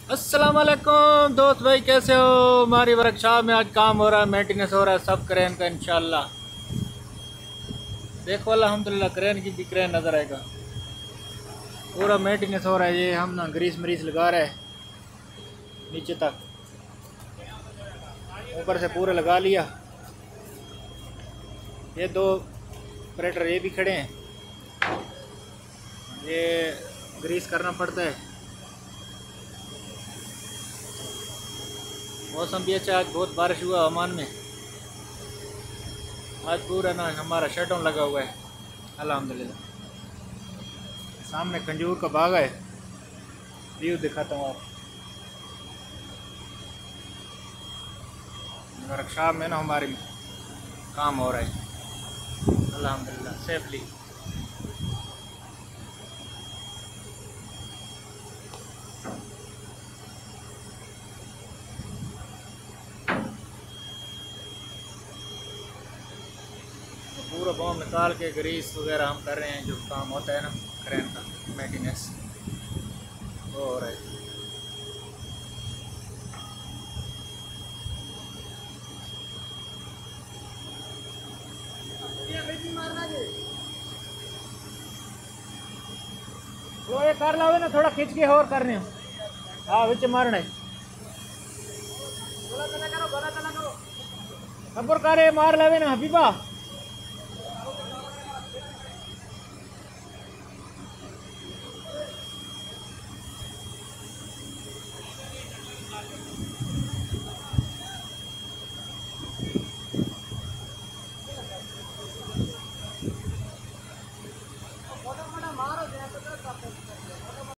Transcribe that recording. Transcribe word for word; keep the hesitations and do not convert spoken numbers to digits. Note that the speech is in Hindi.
अस्सलाम वालेकुम दोस्त भाई, कैसे हो? हमारी वर्कशॉप में आज काम हो रहा है, मेंटेनेंस हो रहा है सब क्रेन का इंशाल्लाह। देखो अल्हम्दुलिल्लाह क्रेन की भी क्रेन नज़र आएगा। पूरा मेंटेनेंस हो रहा है। ये हम ना ग्रीस मरीस लगा रहे हैं नीचे तक, ऊपर से पूरा लगा लिया। ये दो ऑपरेटर ये भी खड़े हैं, ये ग्रीस करना पड़ता है। मौसम भी अच्छा, आज बहुत बारिश हुआ ओमान में। आज पूरा ना हमारा शट डाउन लगा हुआ है अल्हम्दुलिल्लाह। सामने खंजूर का बाग है, व्यू दिखाता हूँ आप। वर्कशॉप में ना हमारी काम हो रहा है अल्हम्दुलिल्लाह सेफली। पूरा बॉम निकाल के ग्रीस वगैरह हम कर रहे हैं, जो काम होता है ना क्रेन का मेंटेनेंस वो हो रहा है। वो ये कर लो ना, थोड़ा खींच के और करने हो। हाँ विच मारना है, खबर करे मार लवे ना हबीबा।